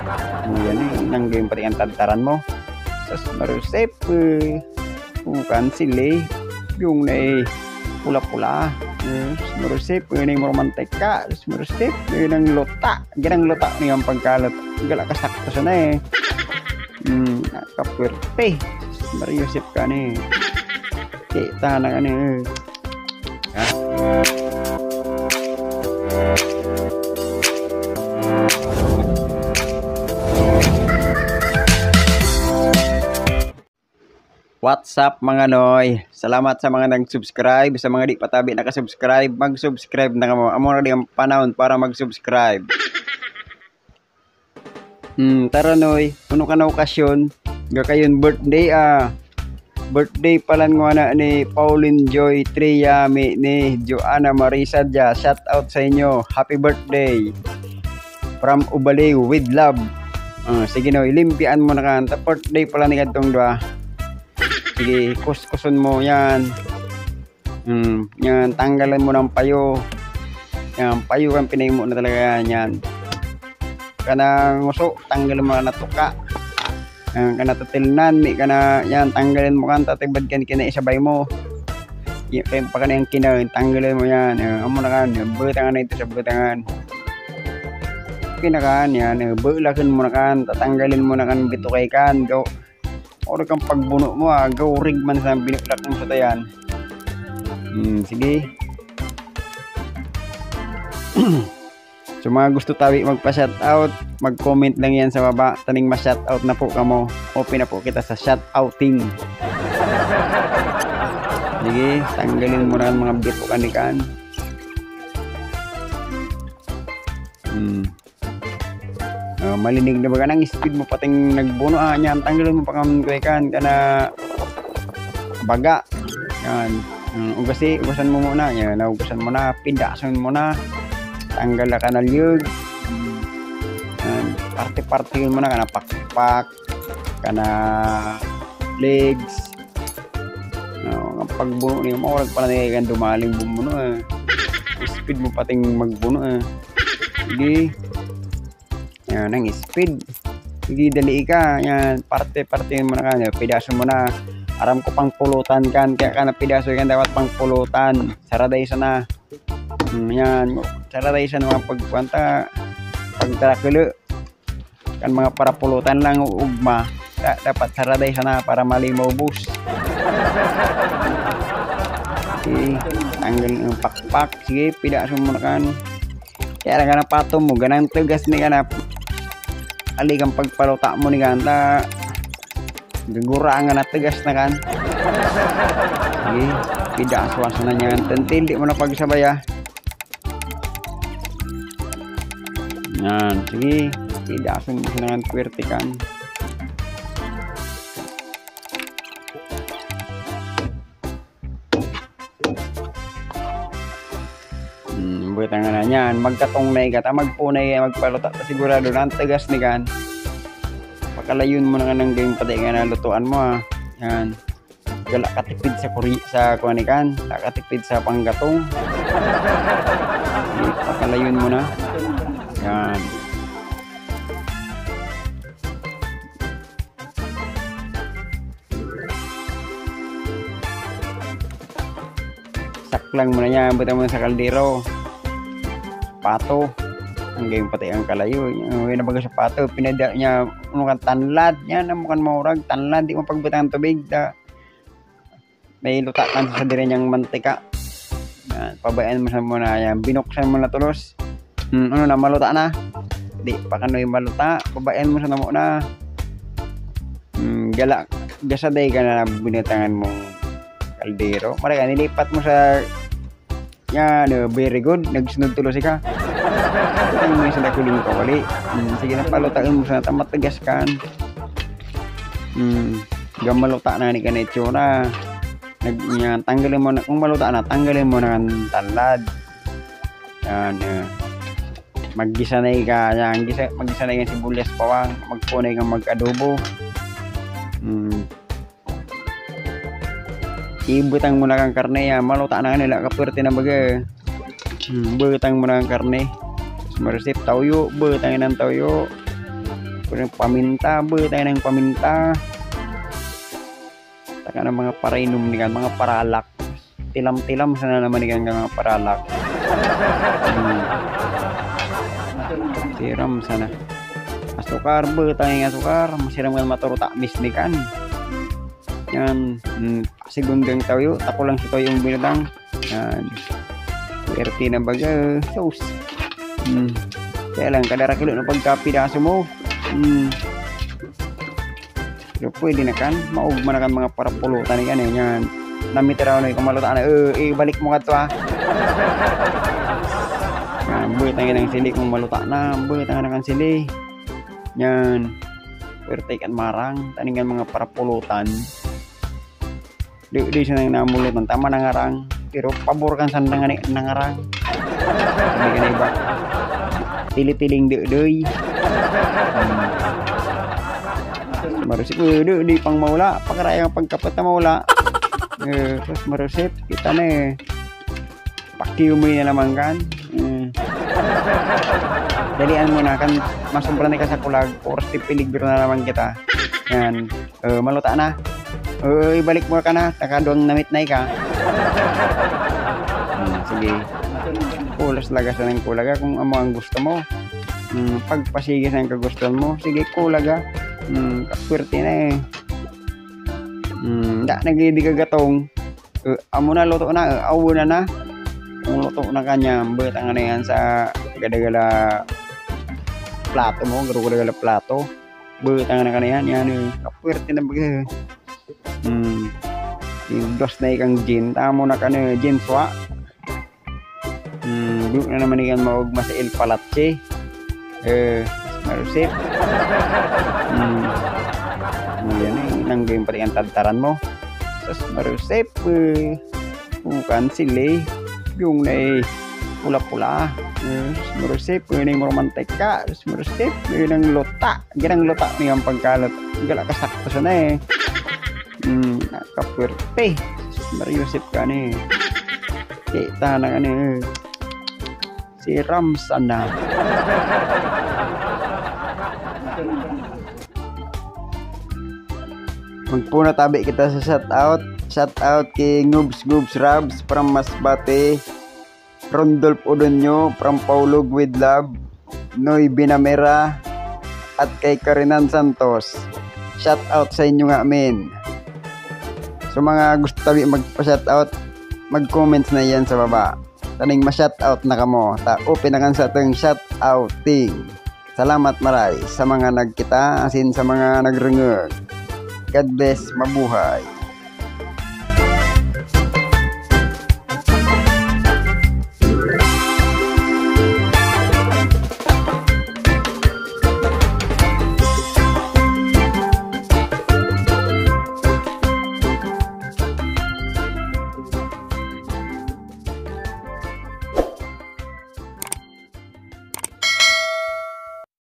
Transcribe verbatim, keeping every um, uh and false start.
Yan eh, nanggayong pati ang tantaran mo. Sas marusep eh. Bukan sili. Yung na eh, pula-pula. Sas marusep eh, na yung mantika. Sas marusep eh, ng lota. Ganang lota na yung pagkalot. Gala kasakto siya na eh. Hmm, nakapwerte. Sas marusep ka na eh. Kita na ka na eh. Ha? What's up mga noy? Salamat sa mga nag-subscribe, sa mga di patabi naka-subscribe, mag-subscribe na kamo. Amo na di ang panahon para mag-subscribe. Hmm, tara noy, kuno ka na okasyon, ga kayon birthday ah. Birthday pala nga na ni Pauline Joy Triyami ni Joanna Marisa Dia. Shout out sa inyo. Happy birthday. From Ubaliw with love. Uh, sige noy, limpian mo na ka. Birthday pala ni kadtong dua. Sige, kuskuson mo yan. Hmm, yan, tanggalan mo ng payo. Yan, payo ang pinay mo na talaga yan. Kanang nguso, tanggalan mo na tuka. Yan, kana tatilnan, di kana, yan, tanggalan mo kan, tatibad kan kina isabay mo. Yan, pa kana yung kina, tanggalan mo yan. Yan, amo na kan, butangan na ito sa butangan. Kinakan, yan, bulakan mo na kan, tatanggalin mo na kan, bitukay kan, go. Ora kang pagbuno mo ah, gawrig man sa binuklak mo sa tayan. Hmm, sige. So mga gusto tawi magpa-shout out, mag-comment lang yan sa baba. Taning ma-shout out na po kamo. Open na po kita sa shout outing. Sige, tanggalin mo na ang mga bito kanikan. Hmm. Uh, malinig na ba ka ng speed mo pating nagbuno ah, yan, tanggalin mo pa kang kuwekan ka na baga yan, um, ugasi, ugasan mo muna yan, ugasan mo na, pindasan mo na, tanggal na ka na liyog, yan, parte-parte mo na ka na pakpak ka na legs, no, ang pagbuno niyo mo, wala pala na yan dumaling bumuno ah. Speed mo pating magbuno ah. Sige. Yan, ang speed. Sige, dali ka. Yan, parte-parte mo na ka. Pidaso mo na. Aram ko pang pulutan kan. Kaya ka na pidaso kan dapat pang pulutan. Saraday sa na. Hmm, yan. Saraday sa mga pagkwanta. Pagtarakulo. Kan mga para pulutan lang ugma. Da, dapat saraday sa na para malimaw bus. Sige, tanggal yung pakpak. Sige, pidaso mo na kan. Kaya ka na pato mo. Ganang tugas ni ka na. Ali kang pagpaluta mo ni ganda gagura nga na tegas na kan. Sige, tidak aswas na niyan tentil di mo na pagsabaya. Yan, sige, tidak asun mo sinangan puwerte kan. Butangan na yan, magkatong na ikata, magpunay, magpaluta, sigurado na, tegas ni kan. Pagkalayon mo na nga ng game pati nga na lutuan mo ah. Yan, gala katipid sa kuri, sa kuha ni kan, katipid sa panggatong. Pagkalayon mo na. Yan. Saklang mo na yan, buta mo sa kaldero. Pato ang game pati ang kalayo yung nabaga sa pato pinada niya ano kan tanlad yan ang mukan maurag tanlad di mo pagbutang tubig da may luta kan sa dire niyang mantika yan pabayaan mo sa muna yan binuksan mo na tulos hmm, ano na maluta na di pa kanoy maluta pabayaan mo sa namo na hmm, gala gasaday ka na binatangan mong kaldero mara ka nilipat mo sa yan, uh, very good. Nagsunod tuloy ka. Ito mo yung sa nakuling kawali. Hmm, sige na palutain mo sa tamat tegas kan. Hmm, gamaluta na ni kanetsyo na. Nag, yan, tanggalin mo na. Kung maluta na, tanggalin mo na ng talad. Yan, uh, maggisanay ka. Yan, gisa, maggisanay ka sibuyas pawang. Magpunay kang mag-adobo. Hmm. Ibutang mo na kang karne ya, maluta na kanila kapwerte na baga. Hmm, butang mo na kang karne. Maresip tauyo, butangin ng tauyo. Pwede paminta, ba tayo ng paminta. Taka ng mga parainom niyan, mga paralak. Tilam-tilam sana naman niyan mga paralak. Hmm. Siram sana. Asukar, ba tayo ng asukar. Masiram nga maturuta, miss ni kan. Yan. Hmm. Sigundang tayo, ako lang sito yung binatang. Yan. Swerte na baga. Sauce. Hmm. Kaya lang, kadara kilo na pagkapidaso mo. Hmm. Pero pwede na kan, maugma na kan mga parapulutan yan eh. Yan. Namitiraw na yung malutaan na, eh, ibalik mo ka to ha. Yan, buhay tayo ng sili kung maluta na. Buhay tayo ng sili. Yan. Pwede kan marang, taningan mga parapulutan. Di, di siya nang namulutan, tama nangarang. Pero pabor kan sa nangarang. Nangarang. Sabi ka na iba. Tili-tiling de-dey. Hmm. Marusip, eh, di pang maula. Pakaraya ang pagkapat na maula. Eh, terus marusip, kita na eh. Pakiumoy na naman kan. Eh. Dalian mo na kan, masumpra na ka sa kulag. Oras di piligro na naman kita. Yan. Eh, maluta na. Eh, ibalik mo ka na. Takaduang namit na ka. Hmm, sige. Kulas lagas na ng kulaga kung amo ang gusto mo. Hmm, pagpasigis ang kagustuhan mo, sige kulaga. Hmm, kaswerte na eh. Hmm, da naglidi ka gatong. Uh, amo na luto na, uh, awo na na. Kung luto na kanya, bet ang ano yan sa gada-gala plato mo, gada-gala plato. Bet ang ano kanya yan, yan eh. Kaswerte na baga. Hmm, yung dos na ikang gin, tamo na kanya, gin swa. Hmm, doon na naman ikan maugma sa El Palatse. Eh, marusip. Hmm. Yan eh, nanggawin pati ang tadtaran mo. Sas marusip. Eh, bukan sili. Yung na eh, pula-pula. Eh, marusip. Yun yung romantika. Sas marusip. Yun ang luta. Yan ang luta niya ang pagkalot. Gala kasakto siya na eh. Hmm, nakapwerte. Sas marusip ka na eh. Kita na ka na eh. Si Ramsan na. Magpuna tabi kita sa shout out. Shout out kay Ngubs Ngubs Rabs from Masbate, Rondolf Odonyo from Paulog with Love, Noy Binamera, at kay Karinan Santos. Shout out sa inyo nga amin. So mga gusto tabi magpa-shout out, mag-comments na yan sa baba. Taning ma-shoutout na kamo. Ta open na kan sa atong shoutouting. Salamat maray sa mga nagkita asin sa mga nagrengeg. God bless, mabuhay.